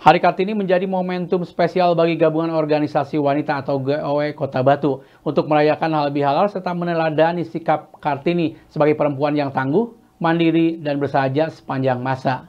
Hari Kartini menjadi momentum spesial bagi gabungan organisasi wanita atau GOW Kota Batu untuk merayakan halal bihalal serta meneladani sikap Kartini sebagai perempuan yang tangguh, mandiri, dan bersahaja sepanjang masa.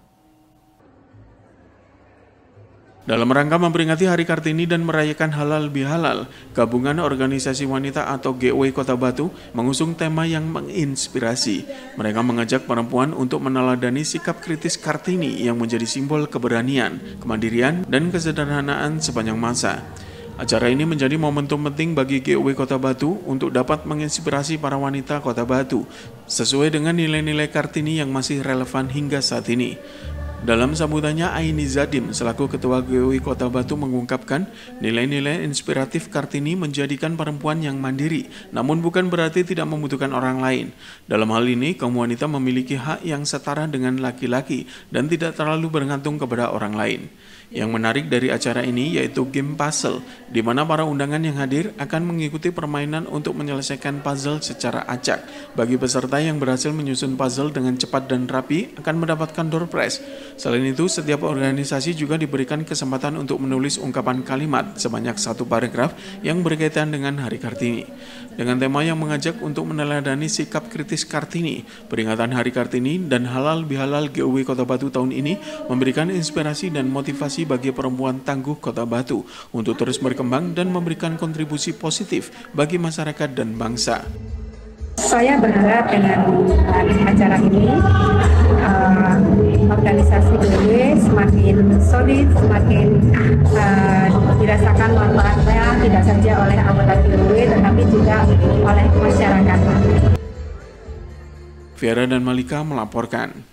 Dalam rangka memperingati Hari Kartini dan merayakan halal bihalal, gabungan organisasi wanita atau GOW Kota Batu mengusung tema yang menginspirasi. Mereka mengajak perempuan untuk meneladani sikap kritis Kartini yang menjadi simbol keberanian, kemandirian, dan kesederhanaan sepanjang masa. Acara ini menjadi momentum penting bagi GOW Kota Batu untuk dapat menginspirasi para wanita Kota Batu sesuai dengan nilai-nilai Kartini yang masih relevan hingga saat ini. Dalam sambutannya, Aini Zadim selaku Ketua GOW Kota Batu mengungkapkan nilai-nilai inspiratif Kartini menjadikan perempuan yang mandiri, namun bukan berarti tidak membutuhkan orang lain. Dalam hal ini, kaum wanita memiliki hak yang setara dengan laki-laki dan tidak terlalu bergantung kepada orang lain. Yang menarik dari acara ini yaitu game puzzle, di mana para undangan yang hadir akan mengikuti permainan untuk menyelesaikan puzzle secara acak. Bagi peserta yang berhasil menyusun puzzle dengan cepat dan rapi akan mendapatkan door prize. Selain itu, setiap organisasi juga diberikan kesempatan untuk menulis ungkapan kalimat sebanyak 1 paragraf yang berkaitan dengan Hari Kartini. Dengan tema yang mengajak untuk meneladani sikap kritis Kartini, peringatan Hari Kartini dan halal bihalal GOW Kota Batu tahun ini memberikan inspirasi dan motivasi bagi perempuan tangguh Kota Batu untuk terus berkembang dan memberikan kontribusi positif bagi masyarakat dan bangsa. Saya berharap dengan acara ini organisasi GOW semakin solid, semakin dirasakan manfaatnya tidak saja oleh anggota GOW tetapi juga oleh masyarakat. Vera dan Malika melaporkan.